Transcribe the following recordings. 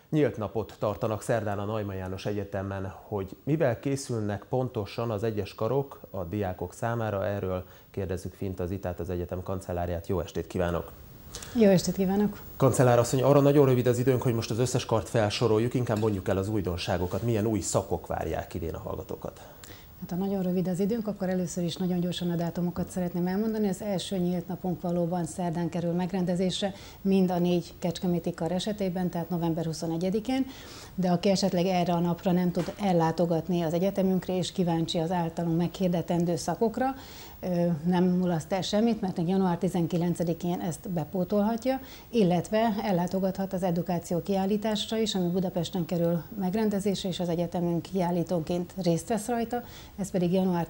Nyílt napot tartanak szerdán a Neumann János Egyetemen, hogy mivel készülnek pontosan az egyes karok a diákok számára, erről kérdezzük Finta Zitát, az egyetem kancellárját. Jó estét kívánok! Jó estét kívánok! Kancellár asszony, arra nagyon rövid az időnk, hogy most az összes kart felsoroljuk, inkább mondjuk el az újdonságokat, milyen új szakok várják idén a hallgatókat. Hát ha nagyon rövid az időnk, akkor először is nagyon gyorsan a dátumokat szeretném elmondani. Az első nyílt napunk valóban szerdán kerül megrendezésre, mind a 4 kecskeméti kar esetében, tehát november 21-én, de aki esetleg erre a napra nem tud ellátogatni az egyetemünkre, és kíváncsi az általunk meghirdetendő szakokra, nem mulaszt el semmit, mert január 19-én ezt bepótolhatja, illetve ellátogathat az edukáció kiállításra is, ami Budapesten kerül megrendezésre, és az egyetemünk kiállítóként részt vesz rajta, ez pedig január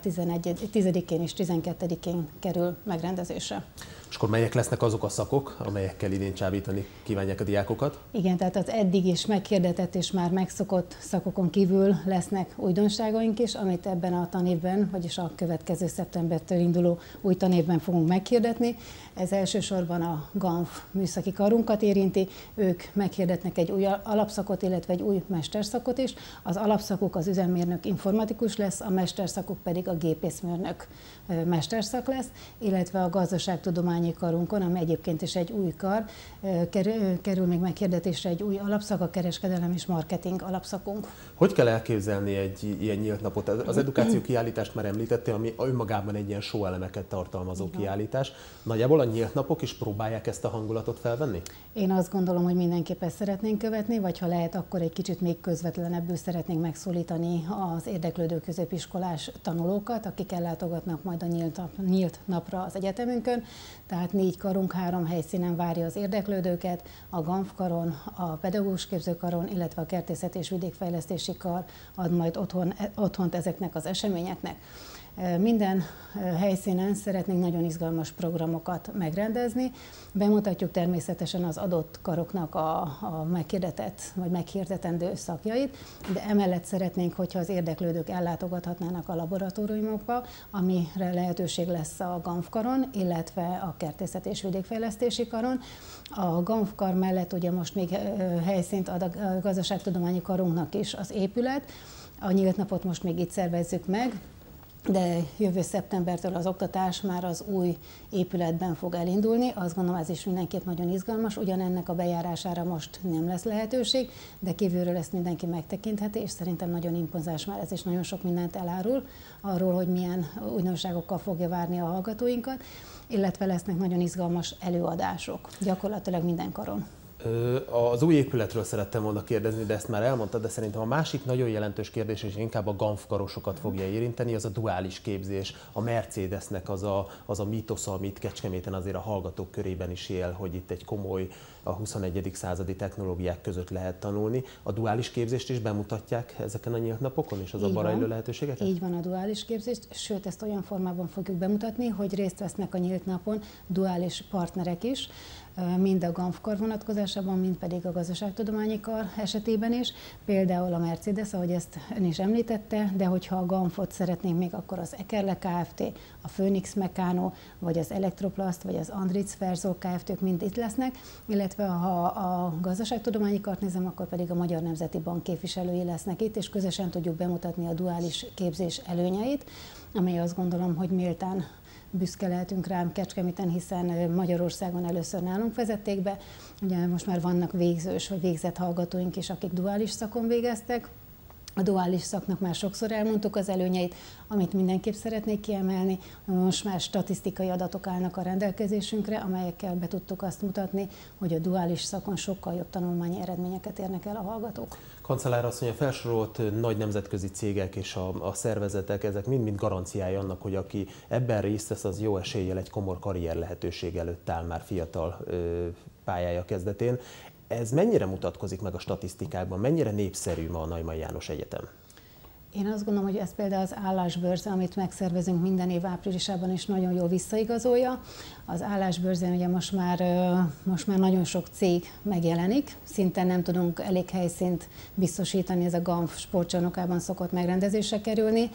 10-én és 12-én kerül megrendezésre. És akkor melyek lesznek azok a szakok, amelyekkel idén csábítani kívánják a diákokat? Igen, tehát az eddig is meghirdetett és már megszokott szakokon kívül lesznek újdonságaink is, amit ebben a tanévben, vagyis a következő szeptembertől induló új tanévben fogunk meghirdetni. Ez elsősorban a GANF műszaki karunkat érinti, ők meghirdetnek egy új alapszakot, illetve egy új mesterszakot is. Az alapszakuk az üzemmérnök informatikus lesz, a mesterszakuk pedig a gépészmérnök mesterszak lesz, illetve a gazdaságtudományi karunkon, ami egyébként is egy új kar, kerül még meghirdetésre egy új alapszak, a kereskedelem és marketing alapszakunk. Hogy kell elképzelni egy ilyen nyílt napot? Az edukáció kiállítást már említette, ami önmagában egy ilyen show elemeket tartalmazó kiállítás. Nagyjából a nyílt napok is próbálják ezt a hangulatot felvenni? Én azt gondolom, hogy mindenképp ezt szeretnénk követni, vagy ha lehet, akkor egy kicsit még közvetlenebbül szeretnénk megszólítani az érdeklődő középiskolás tanulókat, akik ellátogatnak majd a nyílt napra az egyetemünkön. Tehát 4 karunk 3 helyszínen várja az érdeklődőket, a GANF karon, a pedagógus képzőkaron, illetve a kertészet és vidékfejlesztési kar ad majd otthont ezeknek az eseményeknek. Minden helyszínen szeretnénk nagyon izgalmas programokat megrendezni. Bemutatjuk természetesen az adott karoknak a meghirdetett vagy meghirdetendő szakjait, de emellett szeretnénk, hogyha az érdeklődők ellátogathatnának a laboratóriumokba, amire lehetőség lesz a GANF karon, illetve a kertészet és vidékfejlesztési karon. A GANF kar mellett ugye most még helyszínt ad a gazdaságtudományi karunknak is az épület. A nyílt napot most még itt szervezzük meg, de jövő szeptembertől az oktatás már az új épületben fog elindulni. Azt gondolom, ez is mindenképp nagyon izgalmas, ugyanennek a bejárására most nem lesz lehetőség, de kívülről ezt mindenki megtekintheti, és szerintem nagyon impozáns már ez is, nagyon sok mindent elárul arról, hogy milyen újdonságokkal fogja várni a hallgatóinkat, illetve lesznek nagyon izgalmas előadások, gyakorlatilag minden karon. Az új épületről szerettem volna kérdezni, de ezt már elmondtad, de szerintem a másik nagyon jelentős kérdés, és inkább a GANF karosokat fogja érinteni, az a duális képzés, a Mercedesnek az a mítosza, amit Kecskeméten azért a hallgatók körében is él, hogy itt egy komoly, a 21. századi technológiák között lehet tanulni. A duális képzést is bemutatják ezeken a nyílt napokon, és az abban rejlő lehetőségeket? Így van, a duális képzést, sőt ezt olyan formában fogjuk bemutatni, hogy részt vesznek a nyílt napon duális partnerek is, mind a GANF kar vonatkozásában, mind pedig a gazdaságtudományi kar esetében is. Például a Mercedes, ahogy ezt ön is említette, de hogyha a GANF-ot szeretnénk még, akkor az Ekerle Kft., a Phoenix Mekano, vagy az Elektroplast, vagy az Andritz Verzol Kft. Mind itt lesznek, illetve ha a gazdaságtudományi kart nézem, akkor pedig a Magyar Nemzeti Bank képviselői lesznek itt, és közösen tudjuk bemutatni a duális képzés előnyeit, amely azt gondolom, hogy méltán büszke lehetünk rám Kecskeméten, hiszen Magyarországon először nálunk vezették be. Ugye most már vannak végzős vagy végzett hallgatóink is, akik duális szakon végeztek. A duális szaknak már sokszor elmondtuk az előnyeit, amit mindenképp szeretnék kiemelni. Most már statisztikai adatok állnak a rendelkezésünkre, amelyekkel be tudtuk azt mutatni, hogy a duális szakon sokkal jobb tanulmányi eredményeket érnek el a hallgatók. Kancellár asszony, a felsorolt nagy nemzetközi cégek és a szervezetek, ezek mind-mind garanciája annak, hogy aki ebben részt vesz, az jó eséllyel egy komor karrier lehetőség előtt áll már fiatal pályája kezdetén. Ez mennyire mutatkozik meg a statisztikákban, mennyire népszerű ma a Neumann János Egyetem? Én azt gondolom, hogy ez például az állásbörze, amit megszervezünk minden év áprilisában, is nagyon jól visszaigazolja. Az állásbörzén ugye most már nagyon sok cég megjelenik, szinte nem tudunk elég helyszínt biztosítani, ez a GANF sportcsarnokában szokott megrendezésre kerülni.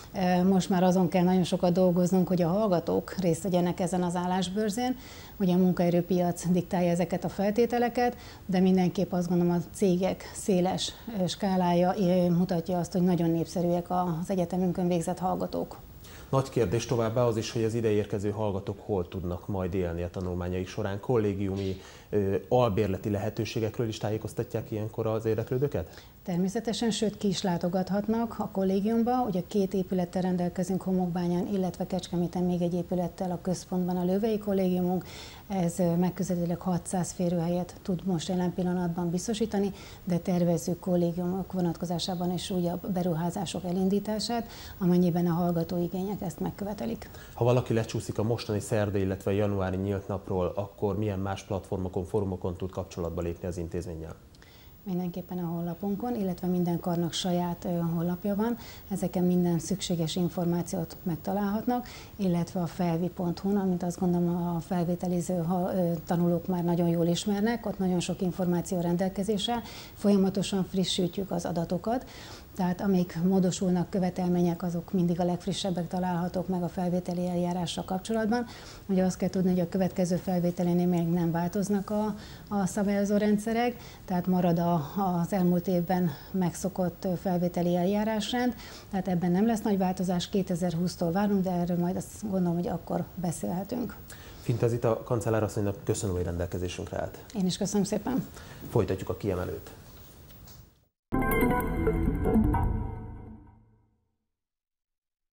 Most már azon kell nagyon sokat dolgoznunk, hogy a hallgatók részt vegyenek ezen az állásbörzén. Ugye a munkaerőpiac diktálja ezeket a feltételeket, de mindenképp azt gondolom a cégek széles skálája mutatja azt, hogy nagyon népszerűek az egyetemünkön végzett hallgatók. Nagy kérdés továbbá az is, hogy az ide érkező hallgatók hol tudnak majd élni a tanulmányaik során. Kollégiumi albérleti lehetőségekről is tájékoztatják ilyenkor az érdeklődőket? Természetesen, sőt ki is látogathatnak a kollégiumba. Ugye 2 épülettel rendelkezünk Homokbányán, illetve Kecskeméten még egy épülettel a központban a Lővei kollégiumunk. Ez megközelítőleg 600 férőhelyet tud most jelen pillanatban biztosítani, de tervezzük kollégiumok vonatkozásában is újabb beruházások elindítását, amennyiben a hallgatóigények ezt megkövetelik. Ha valaki lecsúszik a mostani szerda, illetve januári nyílt napról, akkor milyen más platformokon, fórumokon tud kapcsolatba lépni az intézménnyel? Mindenképpen a honlapunkon, illetve minden karnak saját honlapja van. Ezeken minden szükséges információt megtalálhatnak, illetve a felvi.hu-n, amit azt gondolom a felvételiző tanulók már nagyon jól ismernek, ott nagyon sok információ rendelkezésre, folyamatosan frissítjük az adatokat, tehát amik módosulnak követelmények, azok mindig a legfrissebbek találhatók meg a felvételi eljárással kapcsolatban. Ugye azt kell tudni, hogy a következő felvételénél még nem változnak a szabályozó rendszerek, tehát marad az elmúlt évben megszokott felvételi eljárásrend, tehát ebben nem lesz nagy változás, 2020-tól várunk, de erről majd azt gondolom, hogy akkor beszélhetünk. Finta Zita kancellárasszonynak köszönöm, hogy rendelkezésünkre állt. Én is köszönöm szépen. Folytatjuk a kiemelőt.